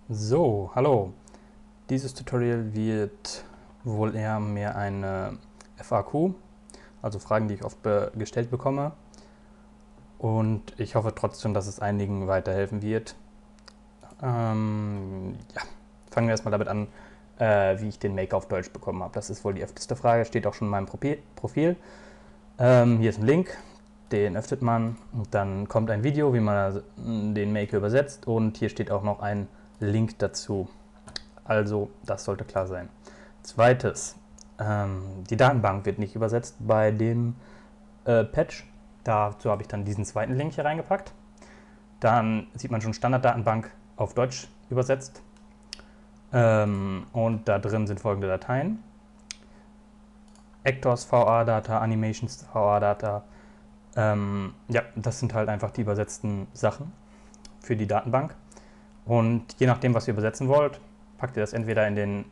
So, hallo. Dieses Tutorial wird wohl eher mehr eine FAQ, also Fragen, die ich oft gestellt bekomme. Und ich hoffe trotzdem, dass es einigen weiterhelfen wird. Ja, fangen wir erstmal damit an, wie ich den Maker auf Deutsch bekommen habe. Das ist wohl die öfteste Frage, steht auch schon in meinem Profil. Hier ist ein Link, den öffnet man und dann kommt ein Video, wie man den Maker übersetzt, und hier steht auch noch ein Link dazu. Also das sollte klar sein. Zweites, die Datenbank wird nicht übersetzt bei dem Patch. Dazu habe ich dann diesen zweiten Link hier reingepackt. Dann sieht man schon Standarddatenbank auf Deutsch übersetzt. Und da drin sind folgende Dateien: Actors VA-Data, Animations VA-Data. Ja, das sind halt einfach die übersetzten Sachen für die Datenbank. Und je nachdem, was ihr übersetzen wollt, packt ihr das entweder in den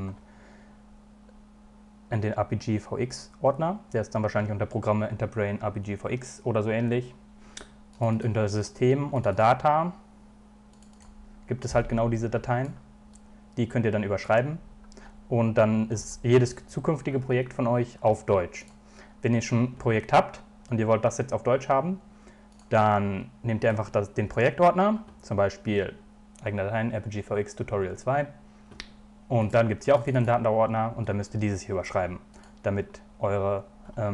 RPG-VX-Ordner. Der ist dann wahrscheinlich unter Programme Interbrain RPG-VX oder so ähnlich. Und unter System, unter Data gibt es halt genau diese Dateien. Die könnt ihr dann überschreiben. Und dann ist jedes zukünftige Projekt von euch auf Deutsch. Wenn ihr schon ein Projekt habt und ihr wollt das jetzt auf Deutsch haben, dann nehmt ihr einfach den Projektordner, zum Beispiel eigene Dateien, RPG-VX Tutorial 2. Und dann gibt es hier auch wieder einen Datenordner und dann müsst ihr dieses hier überschreiben, damit euer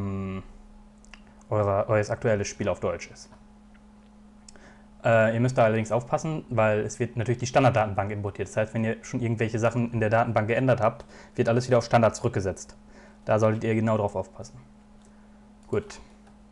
aktuelles Spiel auf Deutsch ist. Ihr müsst da allerdings aufpassen, weil es wird natürlich die Standarddatenbank importiert. Das heißt, wenn ihr schon irgendwelche Sachen in der Datenbank geändert habt, wird alles wieder auf Standard zurückgesetzt. Da solltet ihr genau drauf aufpassen. Gut.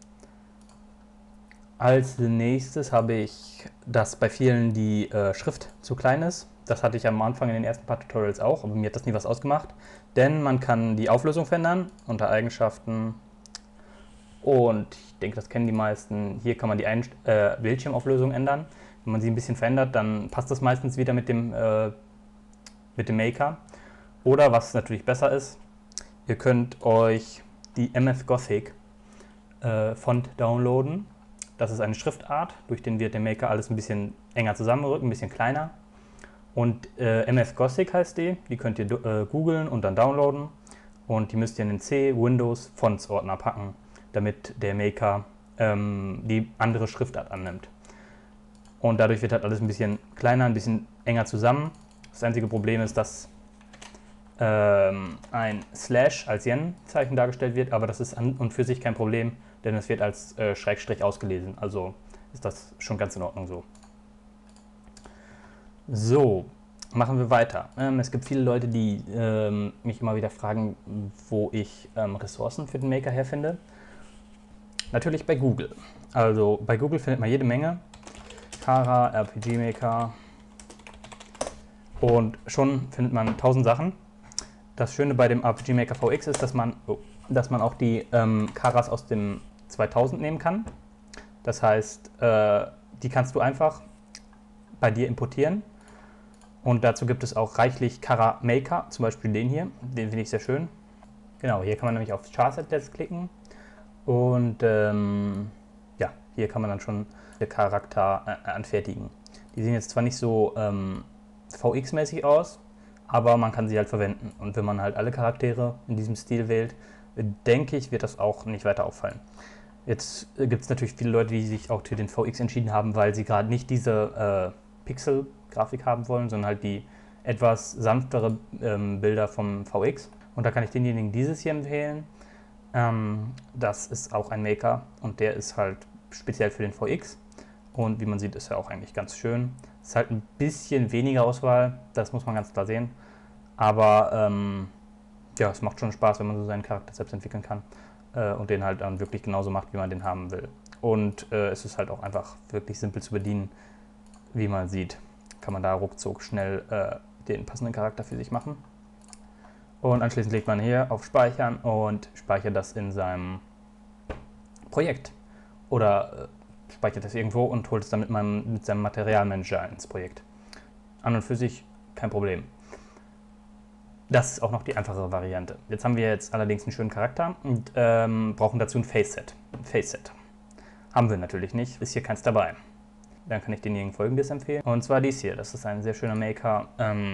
Als nächstes habe ich, dass bei vielen die Schrift zu klein ist. Das hatte ich am Anfang in den ersten paar Tutorials auch, aber mir hat das nie was ausgemacht. Denn man kann die Auflösung verändern unter Eigenschaften. Und ich denke, das kennen die meisten. Hier kann man die Bildschirmauflösung ändern. Wenn man sie ein bisschen verändert, dann passt das meistens wieder mit dem Maker. Oder was natürlich besser ist, ihr könnt euch die MS Gothic Font downloaden. Das ist eine Schriftart, durch den wird der Maker alles ein bisschen enger zusammenrücken, ein bisschen kleiner. Und MS Gothic heißt die könnt ihr googeln und dann downloaden. Und die müsst ihr in den C, Windows, Fonts Ordner packen, damit der Maker die andere Schriftart annimmt. Und dadurch wird halt alles ein bisschen kleiner, ein bisschen enger zusammen. Das einzige Problem ist, dass ein Slash als Yen-Zeichen dargestellt wird, aber das ist an und für sich kein Problem, denn es wird als Schrägstrich ausgelesen. Also ist das schon ganz in Ordnung so. So, machen wir weiter. Es gibt viele Leute, die mich immer wieder fragen, wo ich Ressourcen für den Maker herfinde. Natürlich bei Google. Also bei Google findet man jede Menge. Kara, RPG Maker. Und schon findet man 1000 Sachen. Das Schöne bei dem RPG Maker VX ist, dass man auch die Karas aus dem 2000 nehmen kann. Das heißt, die kannst du einfach bei dir importieren. Und dazu gibt es auch reichlich Kara Maker, zum Beispiel den hier. Den finde ich sehr schön. Genau, hier kann man nämlich auf Char-Set klicken. Und ja, hier kann man dann schon den Charakter anfertigen. Die sehen jetzt zwar nicht so VX-mäßig aus, aber man kann sie halt verwenden. Und wenn man halt alle Charaktere in diesem Stil wählt, denke ich, wird das auch nicht weiter auffallen. Jetzt gibt es natürlich viele Leute, die sich auch für den VX entschieden haben, weil sie gerade nicht diese Pixel-Grafik haben wollen, sondern halt die etwas sanftere Bilder vom VX. Und da kann ich denjenigen dieses hier empfehlen. Das ist auch ein Maker und der ist halt speziell für den VX. Und wie man sieht, ist er auch eigentlich ganz schön. Es ist halt ein bisschen weniger Auswahl, das muss man ganz klar sehen. Aber ja, es macht schon Spaß, wenn man so seinen Charakter selbst entwickeln kann und den halt dann wirklich genauso macht, wie man den haben will. Und es ist halt auch einfach wirklich simpel zu bedienen, wie man sieht. Kann man da ruckzuck schnell den passenden Charakter für sich machen. Und anschließend legt man hier auf Speichern und speichert das in seinem Projekt. Oder speichert das irgendwo und holt es dann mit seinem Materialmanager ins Projekt. An und für sich kein Problem. Das ist auch noch die einfachere Variante. Jetzt haben wir jetzt allerdings einen schönen Charakter und brauchen dazu ein Face-Set. Haben wir natürlich nicht, ist hier keins dabei. dann kann ich denjenigen Folgendes empfehlen. Und zwar dies hier. Das ist ein sehr schöner Maker.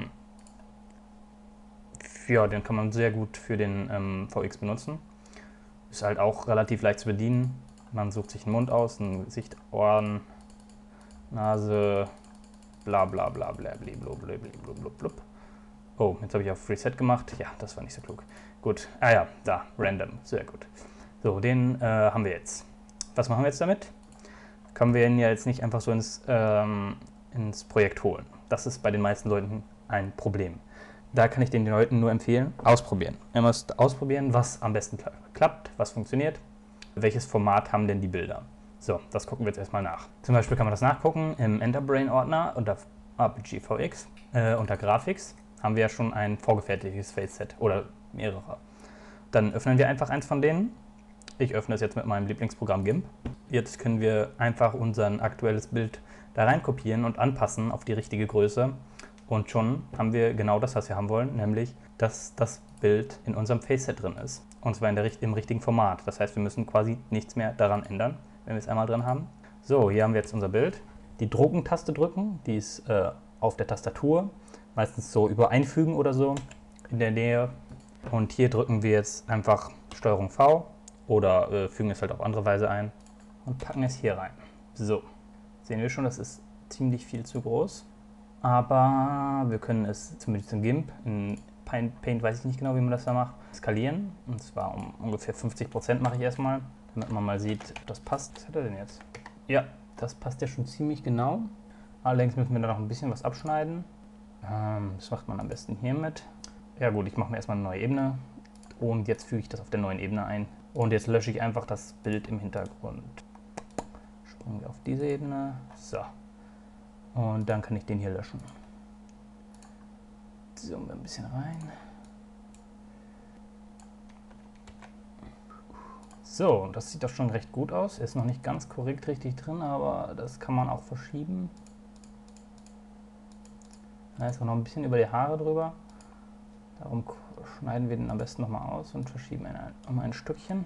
Ja, den kann man sehr gut für den VX benutzen. Ist halt auch relativ leicht zu bedienen. Man sucht sich einen Mund aus, ein Gesicht, Ohren, Nase, bla bla bla bla blub. Oh, jetzt habe ich auf Reset gemacht. Ja, das war nicht so klug. Gut, ja, da, random, sehr gut. So, den haben wir jetzt. Was machen wir jetzt damit? Können wir ihn ja jetzt nicht einfach so ins Projekt holen. Das ist bei den meisten Leuten ein Problem. Da kann ich den Leuten nur empfehlen, ausprobieren. Ihr müsst ausprobieren, was am besten klappt, was funktioniert, welches Format haben denn die Bilder. So, das gucken wir jetzt erstmal nach. Zum Beispiel kann man das nachgucken im Enterbrain-Ordner unter RPG-VX, unter Graphics haben wir ja schon ein vorgefertigtes Face-Set oder mehrere. Dann öffnen wir einfach eins von denen. Ich öffne es jetzt mit meinem Lieblingsprogramm GIMP. Jetzt können wir einfach unser aktuelles Bild da rein kopieren und anpassen auf die richtige Größe. Und schon haben wir genau das, was wir haben wollen, nämlich, dass das Bild in unserem Face-Set drin ist. Und zwar im richtigen Format. Das heißt, wir müssen quasi nichts mehr daran ändern, wenn wir es einmal drin haben. So, hier haben wir jetzt unser Bild. Die Drucken-Taste drücken, die ist auf der Tastatur. Meistens so über Einfügen oder so in der Nähe. Und hier drücken wir jetzt einfach STRG V oder fügen es halt auf andere Weise ein und packen es hier rein. So, sehen wir schon, das ist ziemlich viel zu groß. Aber wir können es zumindest in GIMP, in Paint weiß ich nicht genau, wie man das da macht, skalieren. Und zwar um ungefähr 50% mache ich erstmal, damit man mal sieht, ob das passt. Was hat er denn jetzt? Ja, das passt ja schon ziemlich genau. Allerdings müssen wir da noch ein bisschen was abschneiden. Das macht man am besten hiermit. Ja gut, ich mache mir erstmal eine neue Ebene. Und jetzt füge ich das auf der neuen Ebene ein. Und jetzt lösche ich einfach das Bild im Hintergrund. Springen wir auf diese Ebene. So. Und dann kann ich den hier löschen. Zoomen wir ein bisschen rein. So, das sieht doch schon recht gut aus. Ist noch nicht ganz korrekt richtig drin, aber das kann man auch verschieben. Da ist auch noch ein bisschen über die Haare drüber. Darum schneiden wir den am besten nochmal aus und verschieben ihn um ein Stückchen.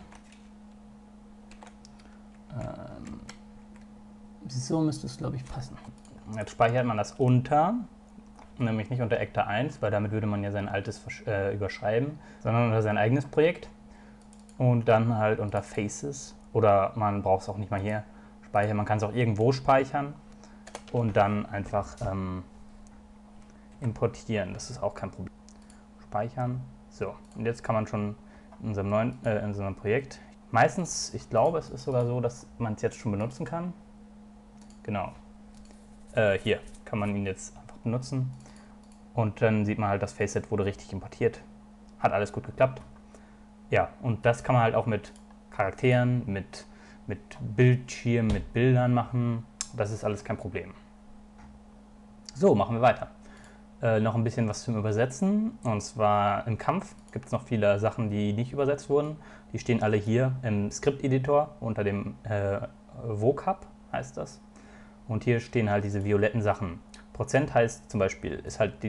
So müsste es, glaube ich, passen. Jetzt speichert man das unter, nämlich nicht unter Actor 1, weil damit würde man ja sein altes überschreiben, sondern unter sein eigenes Projekt. Und dann halt unter Faces, oder man braucht es auch nicht mal hier speichern, man kann es auch irgendwo speichern und dann einfach importieren, das ist auch kein Problem. Speichern, so, und jetzt kann man schon in unserem Projekt, meistens, ich glaube, es ist sogar so, dass man es jetzt schon benutzen kann. Genau. Hier kann man ihn jetzt einfach benutzen und dann sieht man halt, das Faceset wurde richtig importiert. Hat alles gut geklappt. Ja, und das kann man halt auch mit Charakteren, mit Bildschirmen, mit Bildern machen. Das ist alles kein Problem. So, machen wir weiter. Noch ein bisschen was zum Übersetzen. Und zwar im Kampf gibt es noch viele Sachen, die nicht übersetzt wurden. Die stehen alle hier im Script-Editor unter dem Vocab, heißt das. Und hier stehen halt diese violetten Sachen. Prozent heißt zum Beispiel, ist halt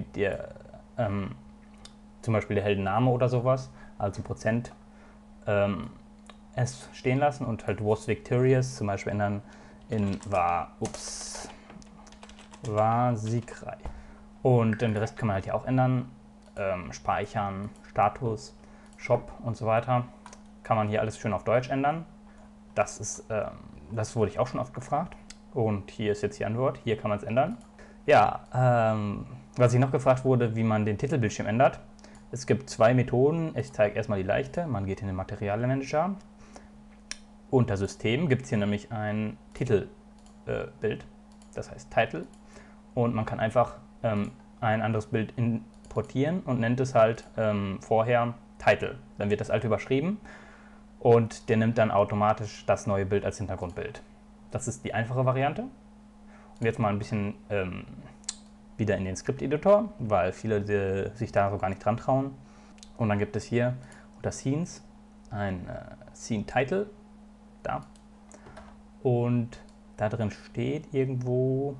zum Beispiel der Heldenname oder sowas. Also Prozent es stehen lassen und halt was victorious zum Beispiel ändern in war siegreich. Und den Rest kann man halt hier auch ändern. Speichern, Status, Shop und so weiter. Kann man hier alles schön auf Deutsch ändern. Das wurde ich auch schon oft gefragt. Und hier ist jetzt die Antwort. Hier kann man es ändern. Ja, was ich noch gefragt wurde, wie man den Titelbildschirm ändert. Es gibt zwei Methoden. Ich zeige erstmal die leichte. Man geht in den Materialmanager. Unter System gibt es hier nämlich ein Titelbild. Das heißt Title. Und man kann einfach ein anderes Bild importieren und nennt es halt vorher Title. Dann wird das alte überschrieben und der nimmt dann automatisch das neue Bild als Hintergrundbild. Das ist die einfache Variante. Und jetzt mal ein bisschen wieder in den Script-Editor, weil viele sich da so gar nicht dran trauen. Und dann gibt es hier unter Scenes ein Scene-Title. Da. Und da drin steht irgendwo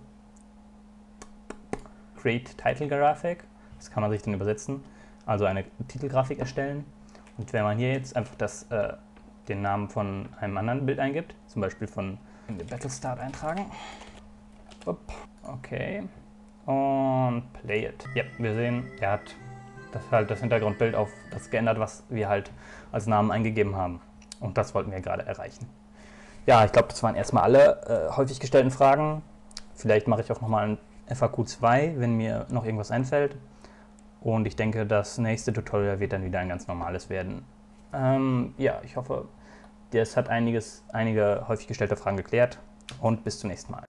Create Title Graphic. Das kann man sich dann übersetzen. Also eine Titelgrafik erstellen. Und wenn man hier jetzt einfach den Namen von einem anderen Bild eingibt, zum Beispiel von Battlestart eintragen. Okay. Und play it. Ja, wir sehen, er hat das Hintergrundbild auf das geändert, was wir halt als Namen eingegeben haben. Und das wollten wir gerade erreichen. Ja, ich glaube, das waren erstmal alle häufig gestellten Fragen. Vielleicht mache ich auch nochmal ein FAQ 2, wenn mir noch irgendwas einfällt. Und ich denke, das nächste Tutorial wird dann wieder ein ganz normales werden. Ja, ich hoffe, das hat einige häufig gestellte Fragen geklärt. Und bis zum nächsten Mal.